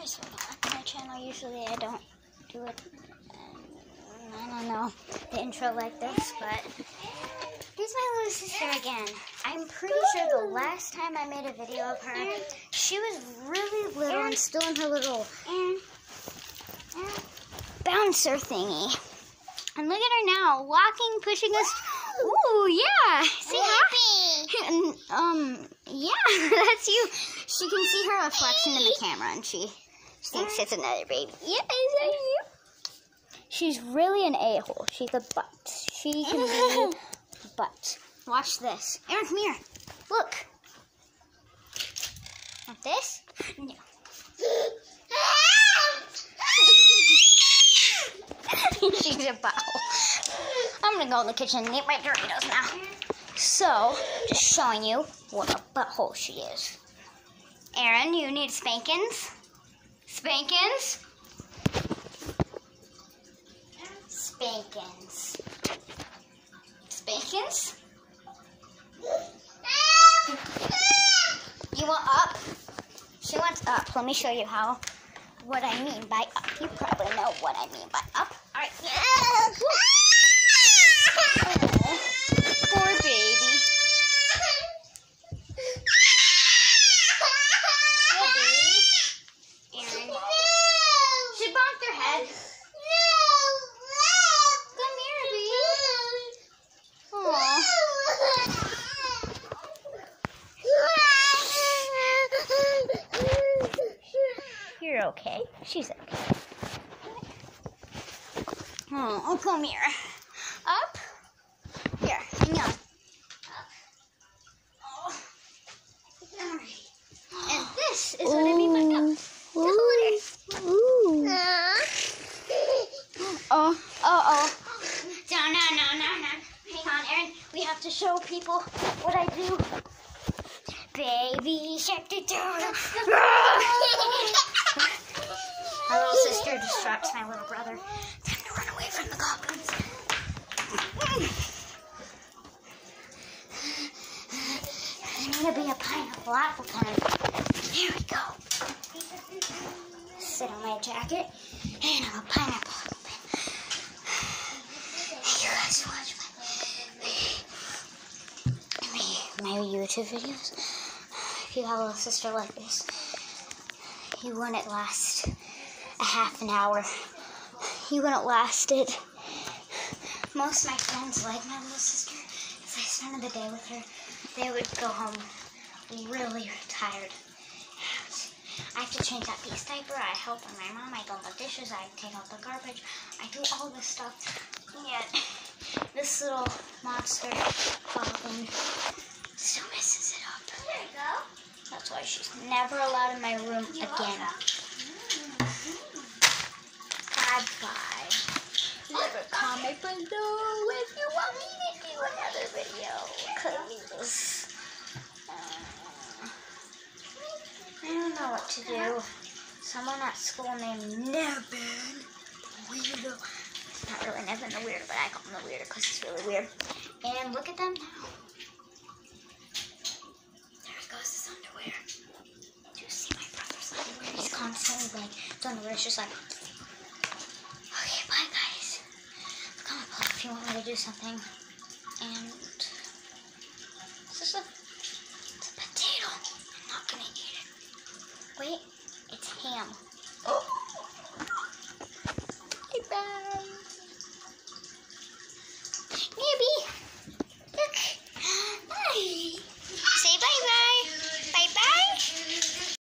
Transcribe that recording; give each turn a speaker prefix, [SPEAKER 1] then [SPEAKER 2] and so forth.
[SPEAKER 1] guys, welcome back to my channel. Usually I don't do it, I don't know, the intro like this, but here's my little sister again. I'm pretty sure the last time I made a video of her, she was really little and still in her little bouncer thingy. And look at her now, walking, pushing us. Ooh, yeah. Say hi. And, yeah, that's you. She can see her reflection in the camera, and she thinks it's another baby. Yeah, is that you? She's really an a-hole. She's a butt. She can be a butt. Watch this. Erin, come here. Look. Like this? No. She's a butthole. I'm gonna go in the kitchen and eat my Doritos now. So, just showing you what a butthole she is. Erin, you need spankings? Spankings? Spankings. Spankings? You want up? She wants up. Let me show you what I mean by up. You probably know what I mean by up. All right. Oh, poor baby. Erin. She bonked her head. Come here, baby. Aw. You're okay. She's okay. Oh, come here. Up. Here, hang on. Up. Oh. All right. And this is what I mean by up. Ooh. Oh. No. Hang on, Erin. We have to show people what I do. Baby shark do. My little sister distracts my little brother. Time to run away from the goblins. I need to be a pineapple apple time. Here we go. Sit on my jacket, and I'm a pineapple apple pen. You guys watch my YouTube videos. If you have a little sister like this, you wouldn't last a half an hour. You wouldn't last it. Most of my friends like my little sister. If I spend the day with her, they would go home really tired. I have to change that piece diaper. I help with my mom. I do the dishes. I take out the garbage. I do all this stuff. Yet this little monster goblin still messes it up. There you go. That's why she's never allowed in my room again. Bye-bye. Never comment below if you want me to do another video. Cause I don't know what to do. Someone at school named Nevin, weirdo. It's not really Nevin the weirdo, but I call him the weirdo because he's really weird. And look at them now. There goes his underwear. Do you see my brother's underwear? He's constantly like, his underwear is just like, okay, bye guys. Comment below if you want me to do something. And it's a potato. I'm not gonna eat it. Wait, it's ham. Oh. Hey, bye. Maybe.